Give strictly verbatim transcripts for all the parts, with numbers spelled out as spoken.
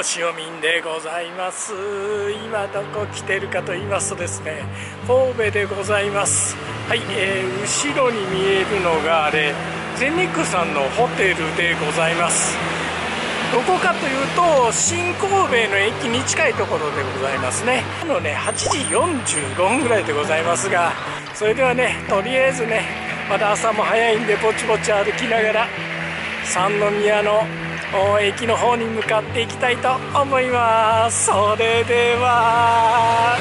塩民でございます。今どこ来てるかと言いますとですね、神戸でございます。はい、えー、後ろに見えるのがあれ全日空さんのホテルでございます。どこかというと新神戸の駅に近いところでございますね。あのねはちじよんじゅうごふんぐらいでございますが、それではねとりあえずねまだ朝も早いんでぼちぼち歩きながら三宮の駅の方に向かっていきたいと思います。それでは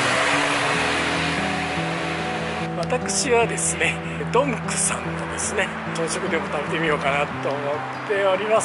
私はですねドンクさんのですね朝食でも食べてみようかなと思っております。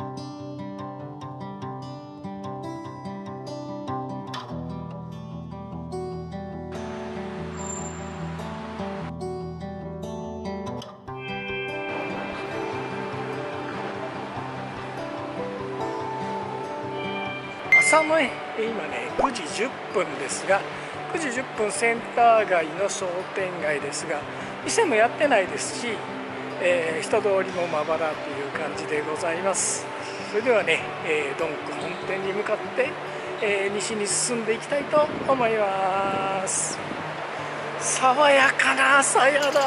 朝のね今ねくじじゅっぷんですが、くじじゅっぷんセンター街の商店街ですが店もやってないですし、えー、人通りもまばらという感じでございます。それではね、えー、ドンク本店に向かって、えー、西に進んでいきたいと思います。爽やかな朝やだ。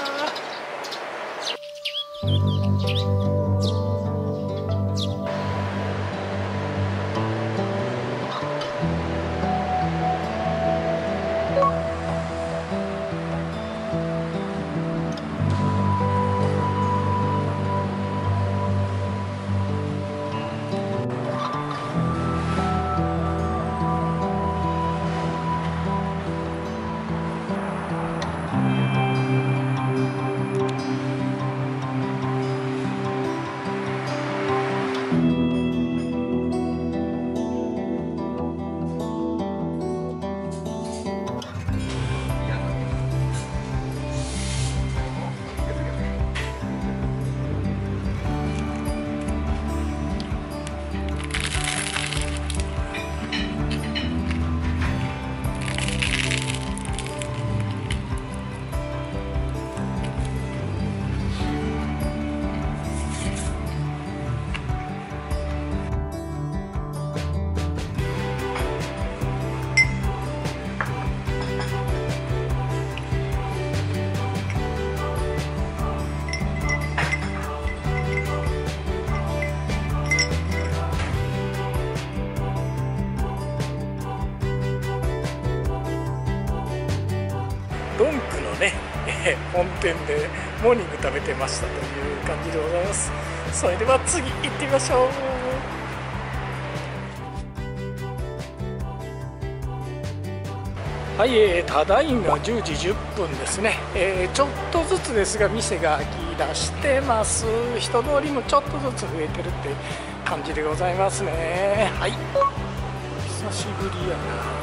ドンクのね、えー、本店でモーニング食べてましたという感じでございます。それでは次行ってみましょう。はい、えー、ただいまじゅうじじゅっぷんですね、えー、ちょっとずつですが店が開き出してます。人通りもちょっとずつ増えてるって感じでございますね。はい、久しぶりやな。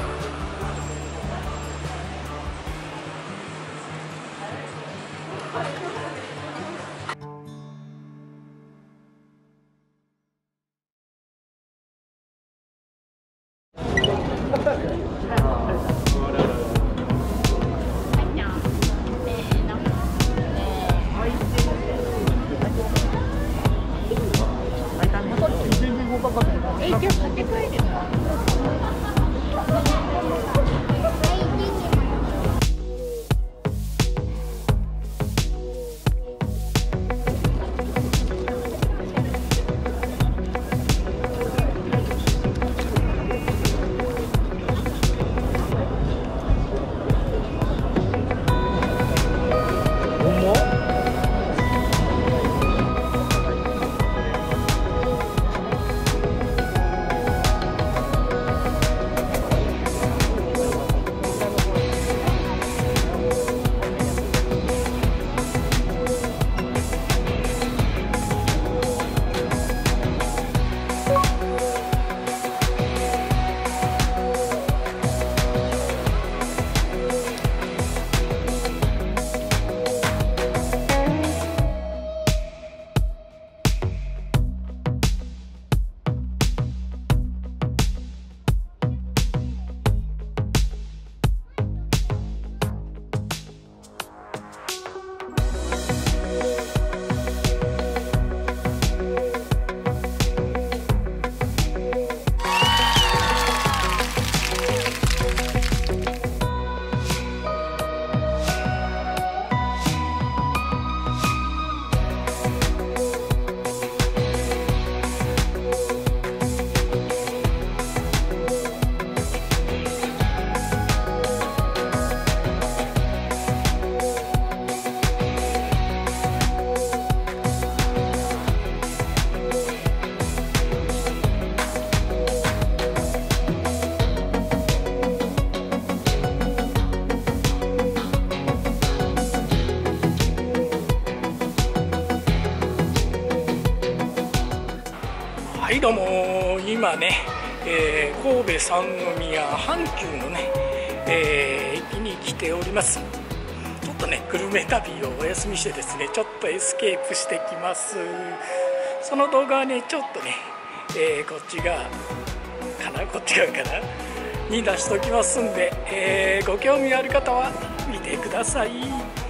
はいどうも、今ね、えー、神戸三宮阪急のね、えー、駅に来ております。ちょっとねグルメ旅をお休みしてですね、ちょっとエスケープしてきます。その動画はねちょっとね、えー、こっち側かなこっち側かなに出しておきますんで、えー、ご興味ある方は見てください。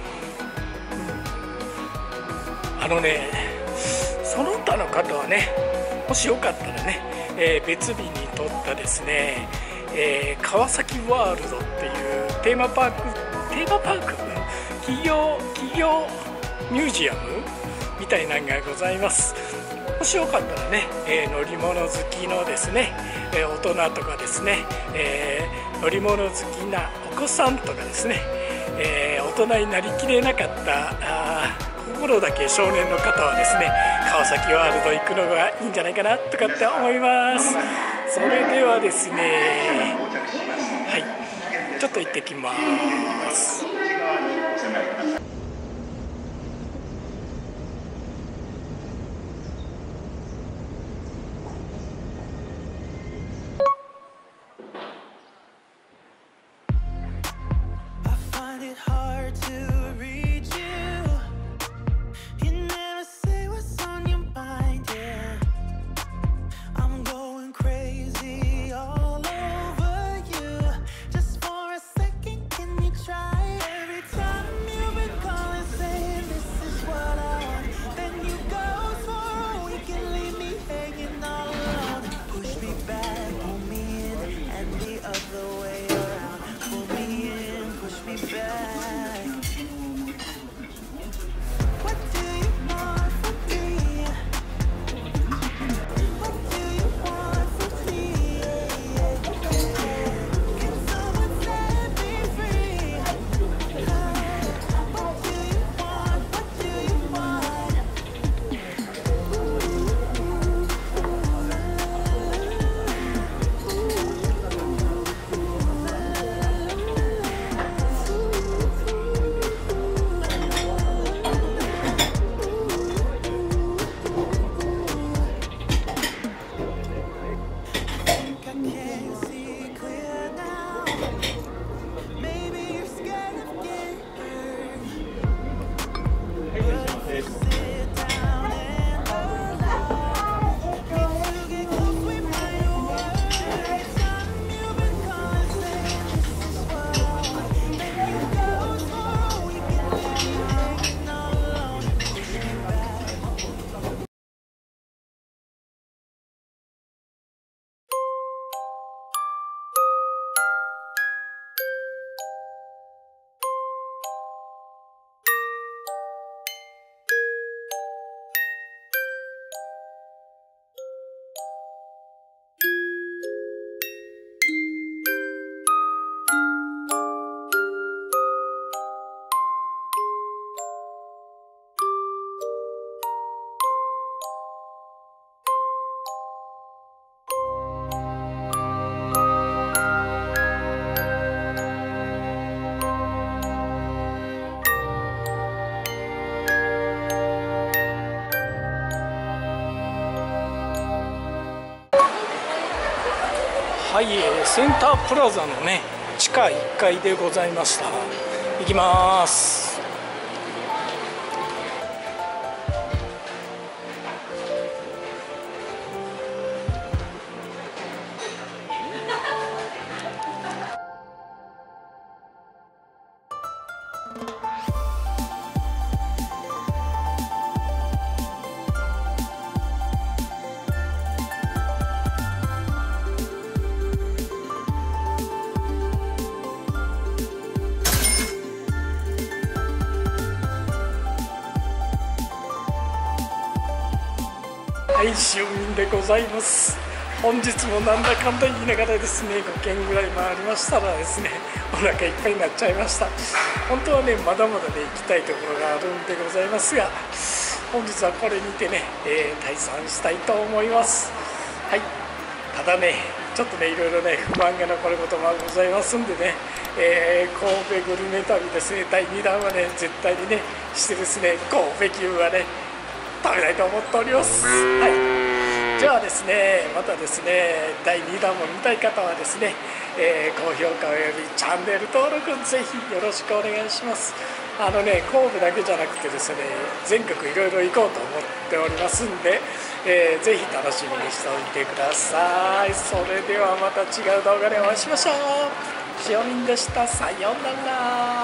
あのね、その他の方はね、もしよかったらね、えー、別日に撮ったですね、えー、川崎ワールドっていうテーマパークテーマパーク企業企業ミュージアムみたいなのがございます。もしよかったらね、えー、乗り物好きのですね、えー、大人とかですね、えー、乗り物好きなお子さんとかですね、えー、大人になりきれなかったあ心だけ少年の方はですね、川崎ワールド行くのがいいんじゃないかなとかって思います。それではですね、はい、ちょっと行ってきます。はい、センタープラザのね地下いっかいでございました。行きます。はい、市民でございます。本日もなんだかんだ言いながらですね、ごけんぐらい回りましたらですね、お腹いっぱいになっちゃいました。本当はね、まだまだね、行きたいところがあるんでございますが、本日はこれにてね、えー、退散したいと思います。はい、ただね、ちょっとね、いろいろね、不満が残ることもございますんでね、えー、神戸グルメ旅ですね、だいにだんはね、絶対にね、してですね、神戸牛はね、食べたいと思っております。はい。 じゃあですね、またですねだいにだんも見たい方はですね、えー、高評価およびチャンネル登録ぜひよろしくお願いします。あのね、神戸だけじゃなくてですね、全国いろいろ行こうと思っておりますんで、えー、ぜひ楽しみにしておいてください。それではまた違う動画でお会いしましょう。しおりんでした。さようなら。